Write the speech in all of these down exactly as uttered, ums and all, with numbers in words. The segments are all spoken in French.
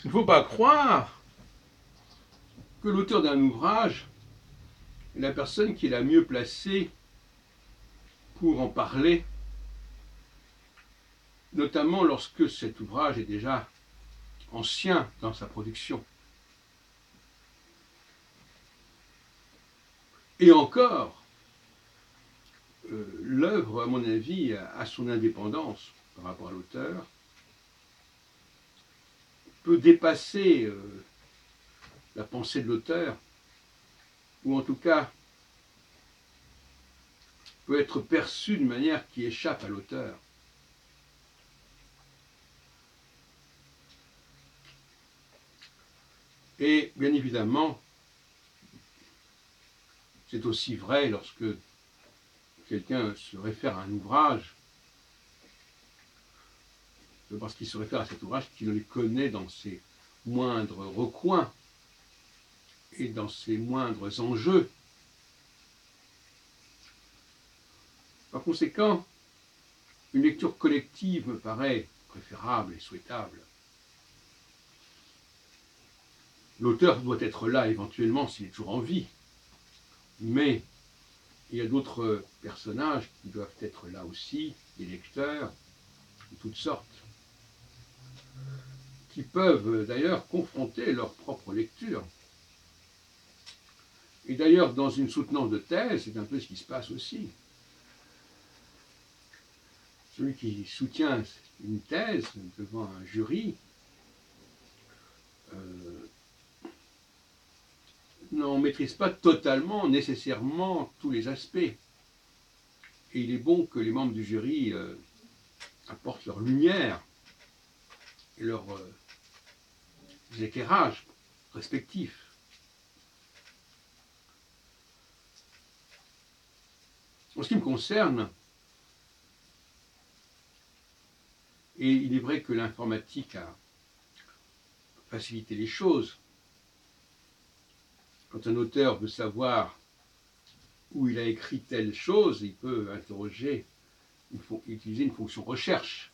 Il ne faut pas croire que l'auteur d'un ouvrage est la personne qui est la mieux placée pour en parler, notamment lorsque cet ouvrage est déjà ancien dans sa production. Et encore, euh, l'œuvre, à mon avis, a son indépendance par rapport à l'auteur, peut dépasser euh, la pensée de l'auteur, ou en tout cas peut être perçue d'une manière qui échappe à l'auteur. Et bien évidemment, c'est aussi vrai lorsque quelqu'un se réfère à un ouvrage, parce qu'il se réfère à cet ouvrage qu'il le connaît dans ses moindres recoins et dans ses moindres enjeux. Par conséquent, une lecture collective me paraît préférable et souhaitable. L'auteur doit être là éventuellement s'il est toujours en vie, mais il y a d'autres personnages qui doivent être là aussi, des lecteurs de toutes sortes, qui peuvent d'ailleurs confronter leur propre lecture. Et d'ailleurs, dans une soutenance de thèse, c'est un peu ce qui se passe aussi. Celui qui soutient une thèse devant un jury euh, n'en maîtrise pas totalement, nécessairement, tous les aspects. Et il est bon que les membres du jury euh, apportent leur lumière et leurs euh, éclairages respectifs. En ce qui me concerne, et il est vrai que l'informatique a facilité les choses, quand un auteur veut savoir où il a écrit telle chose, il peut interroger, il faut utiliser une fonction recherche.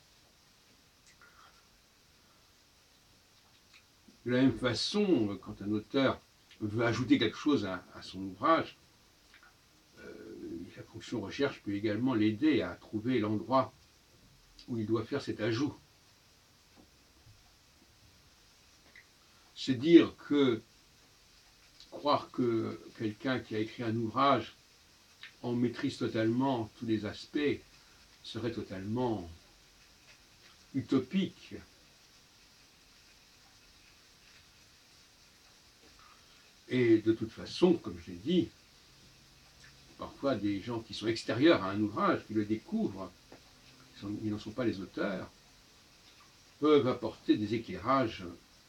De la même façon, quand un auteur veut ajouter quelque chose à, à son ouvrage, euh, la fonction recherche peut également l'aider à trouver l'endroit où il doit faire cet ajout. C'est dire que croire que quelqu'un qui a écrit un ouvrage en maîtrise totalement tous les aspects serait totalement utopique. Et de toute façon, comme je l'ai dit, parfois des gens qui sont extérieurs à un ouvrage, qui le découvrent, ils n'en sont pas les auteurs, peuvent apporter des éclairages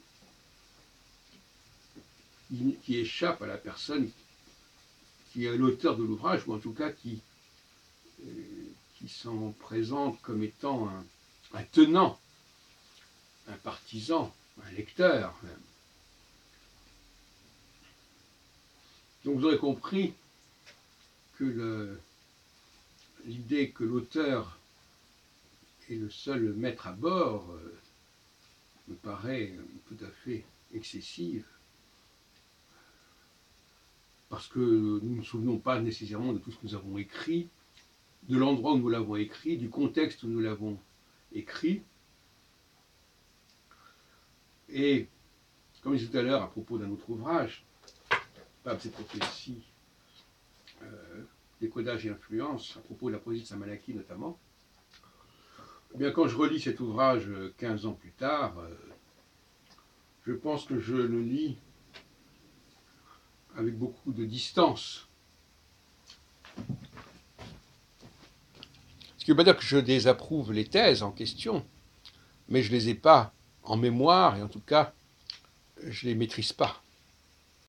qui échappent à la personne qui est l'auteur de l'ouvrage, ou en tout cas qui, qui s'en présente comme étant un, un tenant, un partisan, un lecteur même. Donc vous aurez compris que l'idée que l'auteur est le seul maître à bord euh, me paraît tout à fait excessive, parce que nous ne nous souvenons pas nécessairement de tout ce que nous avons écrit, de l'endroit où nous l'avons écrit, du contexte où nous l'avons écrit. Et, comme je disais tout à l'heure à propos d'un autre ouvrage, Papes et prophéties, euh, décodage et influence, à propos de la poésie de Saint-Malachie notamment, eh bien, quand je relis cet ouvrage quinze ans plus tard, euh, je pense que je le lis avec beaucoup de distance. Ce qui ne veut pas dire que je désapprouve les thèses en question, mais je ne les ai pas en mémoire, et en tout cas, je ne les maîtrise pas.